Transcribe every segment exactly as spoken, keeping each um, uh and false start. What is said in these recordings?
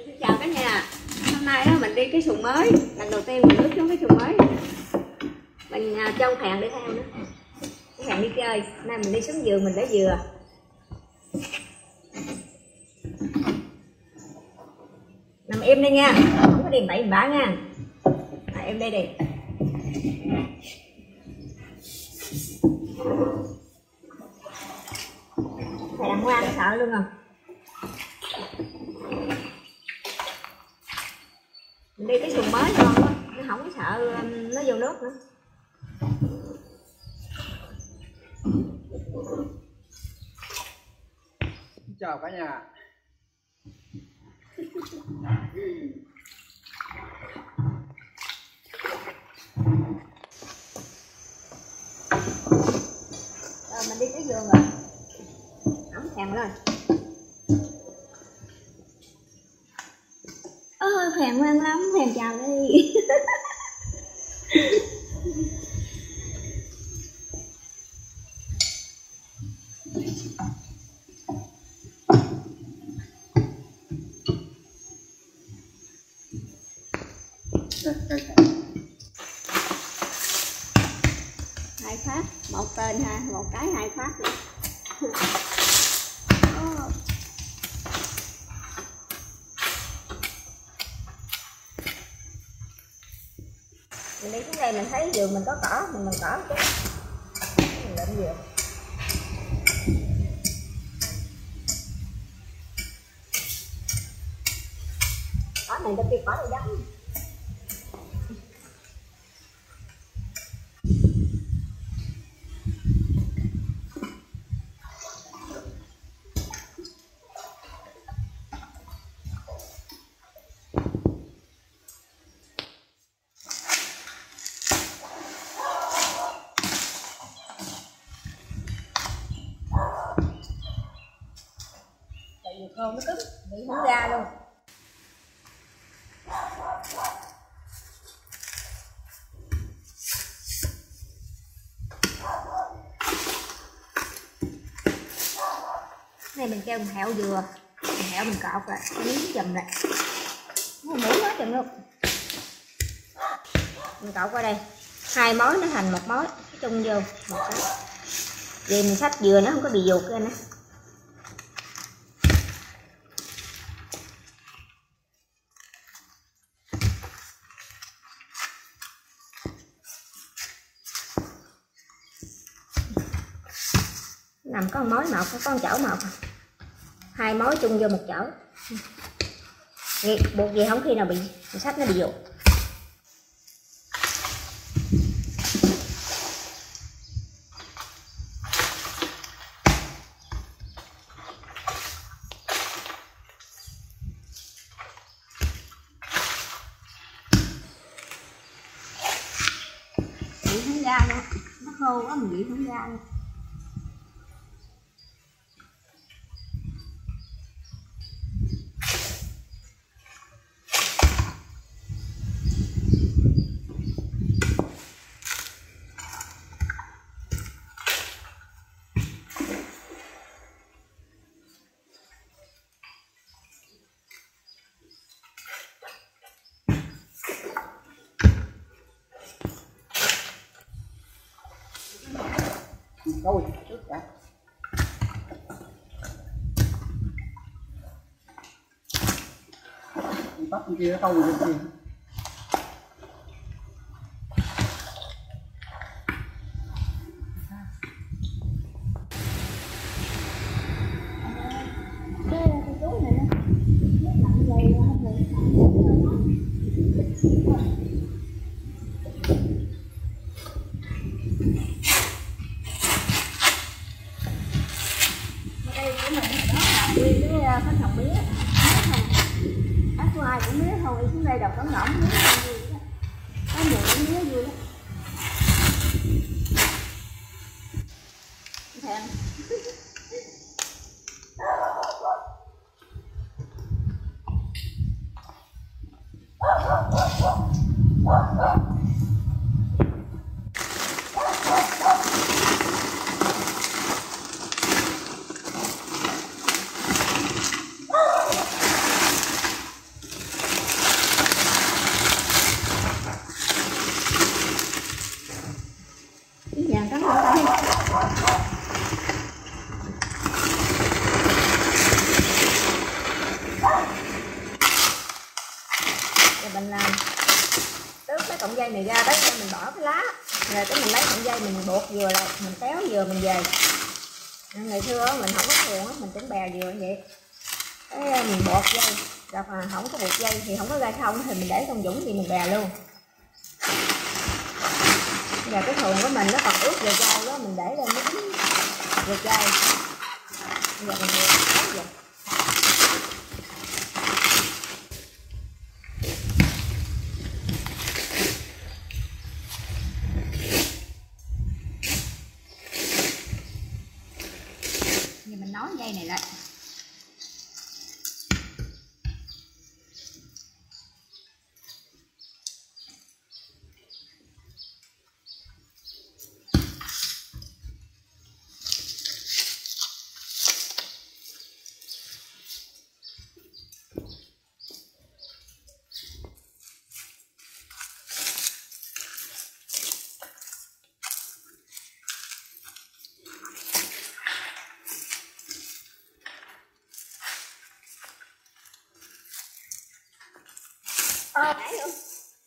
Xin chào cả nhà. Hôm nay đó mình đi cái xuồng mới, lần đầu tiên mình bước xuống cái xuồng mới. Mình cho ông Hèn đi theo nữa. Ông Hèn đi chơi, nay mình đi xuống vườn mình để dừa. Nằm im đi nha, không có đi bậy bạ nha. Nằm im đây đi. Thầy làm ngoan sợ luôn không? Mình đi cái xuồng mới ngon quá, nó không có sợ nó vô nước nữa. Chào cả nhà. Rồi mình đi tới vườn rồi. Ấm Hèn lên. Ơ Hèn ngoan lắm, Hèn chào đi. Hai phát, một tên ha, một cái hai phát nữa. Mình đi xuống đây mình thấy vườn mình có cỏ, mình mình cỏ chứ. Mình lượm vườn. Cỏ này cho kia cỏ này giống. Khô nó cứng, bị không ra luôn. Này mình kêu mình hẹo dừa, mình hẹo mình cọt rồi, cái miếng chùm lại. Nó mũi quá chừng luôn. Mình cọt qua đây, hai mối nó thành một mối, chung vô một cái. Vì mình xách dừa nó không có bị ruột ra nữa. Nằm có một mối một, có một chảo một, hai mối chung vô một chảo. Buộc gì không khi nào bị sách nó bị ruột. Bị không ra luôn, nó khô quá mình bị không ra luôn. Thôi trước đã. Đi bắt con kia nó câu lên kia. Khách hồng mía, khách của ai cũng mía thôi, xuống đây đọc cẩn ngỗng mía vui đó, có mùi mía vui đó. Thèm. mình làm tước cái cọng dây này ra, đấy mình bỏ cái lá, rồi cái mình lấy cọng dây mình buộc vừa lại, mình kéo vừa mình về. Ngày xưa mình không có thường mình chỉnh bè vừa như vậy, cái mình buộc dây, rồi mà không có buộc dây thì không có gai không thì mình để trong dũng thì mình bè luôn. Giờ cái thùng của mình nó còn ướt về chai đó, mình để lên nó dính về chai. Bây giờ mình vừa kéo vậy. Giờ mình nối dây này lại. Ờ, nãy luôn.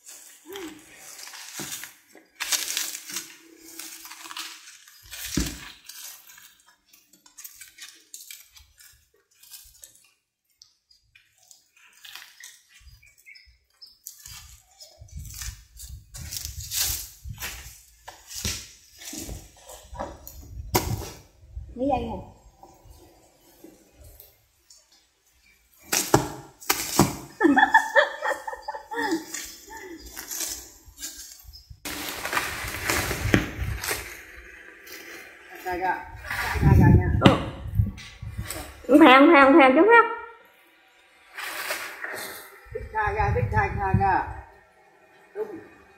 Mấy dây nè. Khai ra, khai ra nha. Ừ. Thang thang thang chút khác. Tích khai ra, tích khai khai ra. Đúng.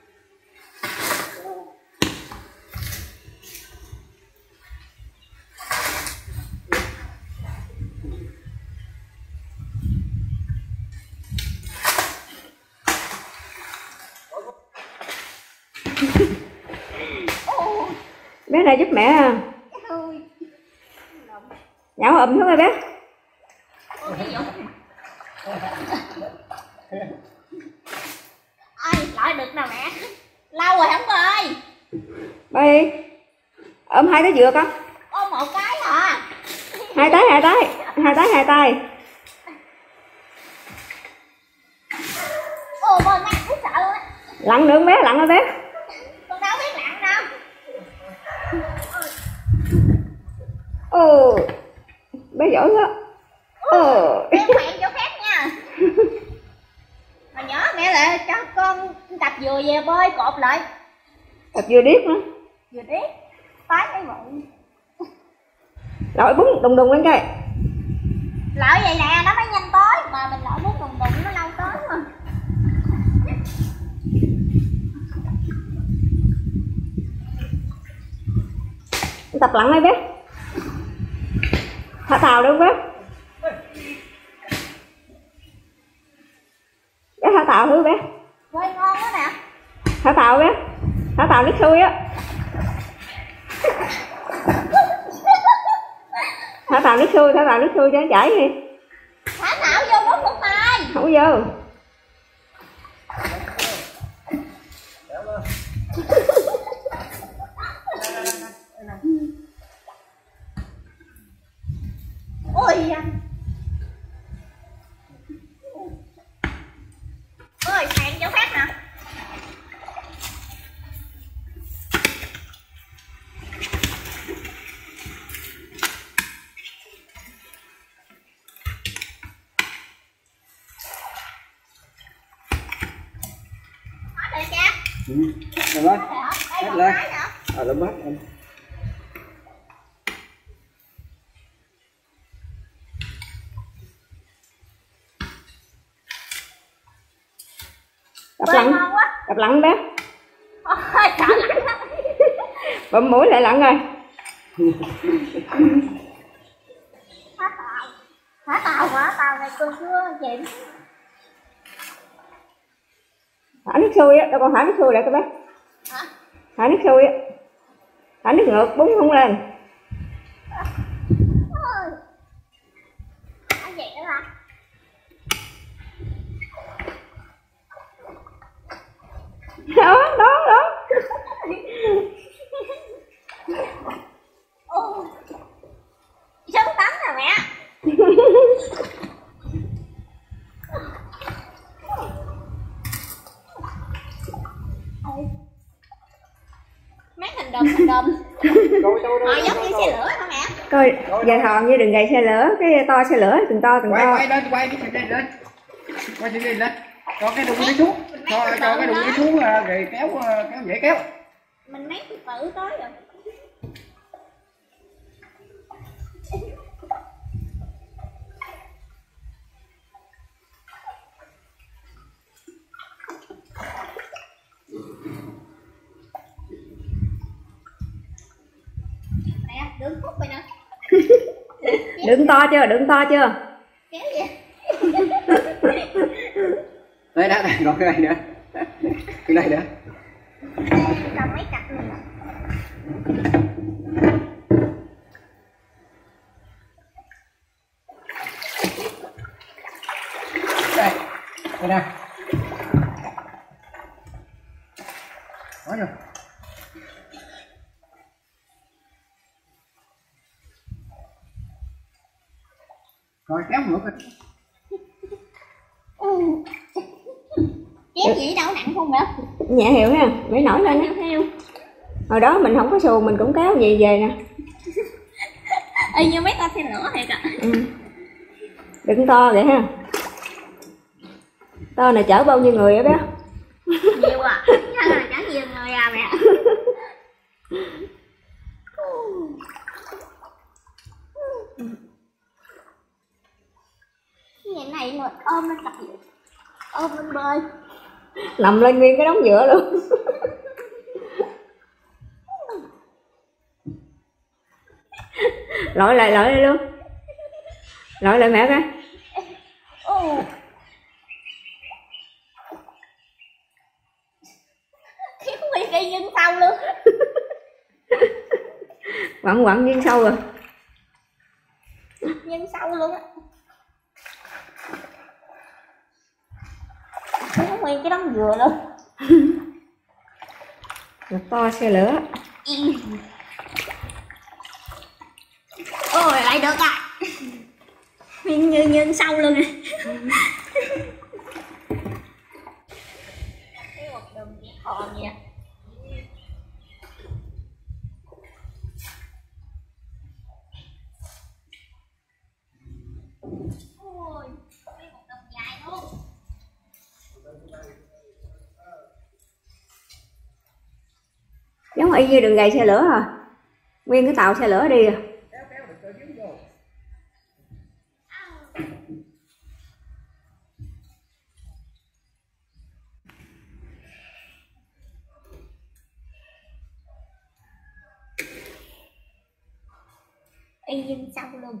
Bé này giúp mẹ à. Nhão ụm xuống rồi bé. Ơi, lại được nào mẹ. Lâu rồi không bơi. Bơi. Ôm hai cái dừa con. Ôm một cái à. Hai tay hai tay, hai tay hai tay. Ồ bơi mẹ cũng sợ luôn á. Lặn được bé, lặn rồi bé. Con đâu biết lặn đâu. Ồ. Bé giỏi quá. Ồ. Em hẹn cho phép nha. Mà nhớ mẹ lại cho con tập dừa về bơi cột lại. Tập dừa điếc nữa. Dừa điếc. Phái cái bụng. Lội bún đùng đùng lên coi. Lội vậy nè nó mới nhanh tới. Mà mình lội bún đùng đùng nó lâu tới mà. Tập lặn đây bé. Thả tàu được bé. Bé thả tàu thử bé. Bơi ngon quá nè. Thả tàu bé. Thả tàu nước xuôi á. Thả tàu nước xuôi, thả tàu nước xuôi cho nó chảy đi. Thả tảo vô bún bún mai. Không vô. Ôi ơi hẹn cho phép nè. Hết rồi cha. Ừ. Rồi đó. Hết lên. À đúng hết. Tập lặn. Tập lặn bé. Ôi sợ lặn lắm. Bụm mũi lại lặn rồi. Thả tàu. Thả tàu hả? Tàu này cô chưa chịu. Thả nước sôi á, đâu con thả nước sôi lại coi bé. Hả? Thả nước sôi á. Thả nước ngược bún không lên. Ôi. Thả vậy đó hả? Đó, đó, đó. Ô, sống tắm nè mẹ. Mấy hình đùm hình đùm. Họ giống như xe lửa hả mẹ? Coi, giờ thòn như đừng gầy xe lửa, cái to xe lửa, từng to từng quay to. quay lên quay cái thịt lên lên quay thịt lên lên cho cái đụng đi xuống cho cho cái đụng đi xuống rồi kéo kéo dễ kéo. Mình mấy từ tự tới rồi. Nè, đứng khúc rồi nè. Đừng to chưa, đừng to chưa. Kéo vậy. Đây đó, đây còn cái này nữa. Cái này nữa. Cầm mấy cặp này. Đây. Đây nè. Có chưa? Rồi kéo ngược rồi. Kéo gì đâu nặng không vậy? Nhẹ hiệu ha, mấy nổi lên á. Heo. Hồi đó mình không có xuồng mình cũng kéo gì về nè. Y như mấy con xe lửa thiệt ạ. Ừ. Đừng to vậy ha. To này chở bao nhiêu người vậy bé? Nhiều à. Chắc là chở nhiều người à mẹ. Cái này mà ôm lên tập ôm lên bơi. Nằm lên nguyên cái đống dừa luôn. Lội lại, lội lại luôn. Lội lại mẹ coi. Ồ. Thiếu nguyên cây nhân sâu luôn. Quặn quặn viên sâu rồi. Nhân sâu luôn á. Thiếu nguyên cái đống dừa luôn. Một to xe lửa. Ôi lại được à. Nguyên như nhân sâu luôn à. Cái một đường nhẹ hòn vậy. Ôi, cái một đường dài luôn. Giống y như đường gầy xe lửa à. Nguyên cái tàu xe lửa đi à. Y như sâu luôn.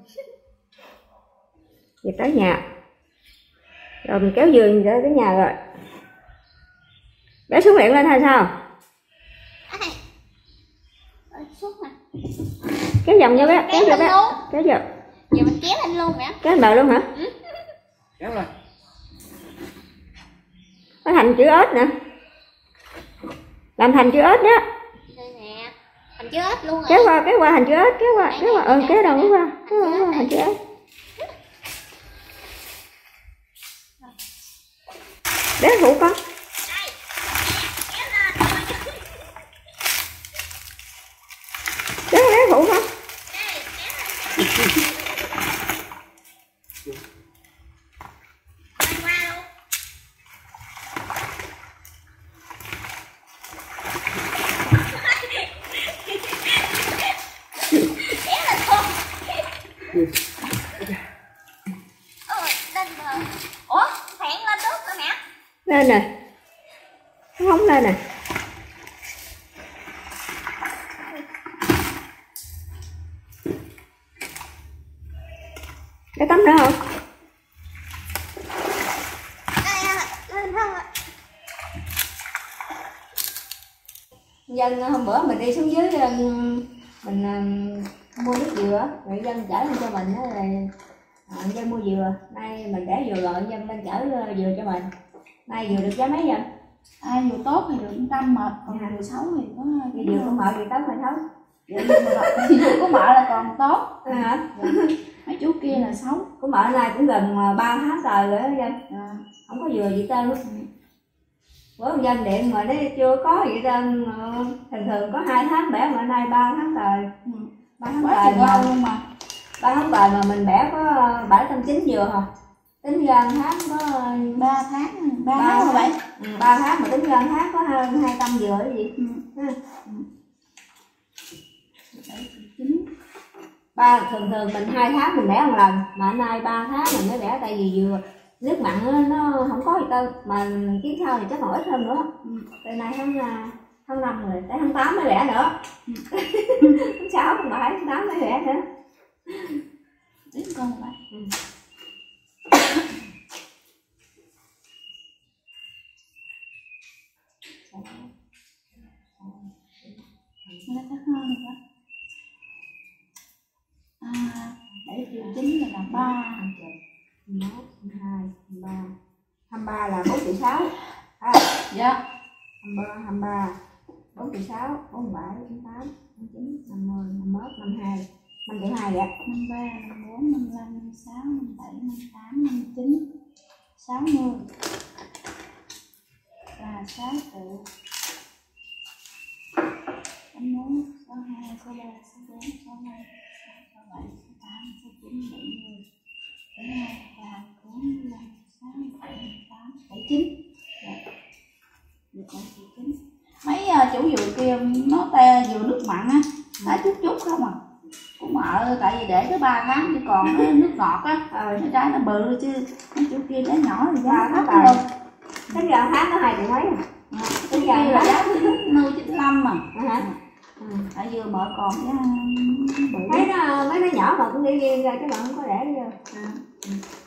Về tới nhà. Rồi mình kéo giường ra tới nhà rồi. Bé xuống luyện lên hay sao? Xuống nè. Kéo vòng nha bé, kéo cho bé. Kéo vô. Giờ mình kéo lên luôn mẹ. Kéo lên bờ luôn hả? Ừ. Kéo lên. Nó thành chữ ếch nè. Làm thành chữ ếch đó. Đây nè. Thành chữ ếch luôn rồi. Kéo qua, kéo qua thành chữ ếch, kéo qua, kéo qua, ừ kéo đầu kéo qua, kéo qua, kéo qua thành chữ ếch. Bé phụ con. Bé bé phụ con. Ủa, hẹn lên nước rồi mẹ. Lên nè. Nó không lên nè. Cái tắm nữa không? Lên không ạ. Dân hôm bữa mình đi xuống dưới mình uh, mua nước dừa rồi dân chở lên cho mình đó rồi uh, dân mua dừa. Nay mình để dừa rồi dân lên chở dừa cho mình. Nay dừa được giá mấy vậy? ai vừa tốt thì được trăm mệt, còn Dạ. vừa xấu thì có Bây giờ có mợ gì tóc phải thấu. thì vừa có mợ là còn tốt. À, hả? Mấy chú kia là xấu. Có mợ này cũng gần ba tháng trời rồi đó dân. À. Không có vừa gì trơn á. Bữa dân điện mà nó chưa có gì trơn, thường thường có hai tháng bẻ mà nay ba tháng trời. Ừ. ba tháng Quá trời trời lâu mà, luôn mà. ba tháng trời mà mình bẻ có bảy trăm chín dừa hả? Tính ra tháng có ba tháng, ba Ba tháng rồi tháng. vậy. ừ, ba tháng mà tính ra tháng có hơn hai trăm dừa cái gì. Ừ. Ha. Chín. Ba thường thường mình hai tháng mình bẻ một lần, mà nay ba tháng mình mới bẻ, tại vì dừa nước mặn nó, nó không có gì đâu, mà kiếm sau thì chắc còn ít hơn nữa. Ừ. Từ nay tháng tháng năm rồi, tới tháng tám mới bẻ nữa. Ừ. Tháng sáu, tháng bảy, tháng tám mới bẻ nữa. Đến con vậy. Ừ. Nó chắc hơn rồi quá. À, bảy triệu chín là ba. hai mươi mốt, hai mươi hai, hai mươi ba. hai mươi ba là bốn triệu sáu. À, Dạ. hai mươi ba, hai mươi ba, bốn triệu sáu, bốn mươi bảy, bốn mươi tám, bốn mươi chín, năm mươi, năm mươi mốt, năm mươi hai, năm triệu hai vậy. năm ba, năm bốn, năm năm, năm sáu, năm bảy, năm tám, năm chín, sáu mươi là sáu triệu. sáu mốt, sáu hai, sáu ba, sáu bốn, sáu năm, sáu bảy, sáu tám, sáu chín, bảy mươi, bảy hai, ba, bốn, năm, sáu, bảy, tám, bảy chín. Được bảy triệu chín. Mấy uh, chủ dừa kia nó te dừa nước mặn á, nó chút chút không à. Cũng mợ tại vì để tới ba tháng chứ còn cái nước ngọt á, Ờ, cái trái nó bự chứ mấy chỗ kia trái nhỏ thì giá ba thấp tháng hơn. trời. Tính ra tháng có hai triệu mấy. Cái kia là giá chín mươi, chín mươi lăm mà. À, hả? Ừ. Tại vừa mợ còn giá bự. Thấy nó mấy nó nhỏ mà cũng đi riêng ra chứ mà không có để vô. À.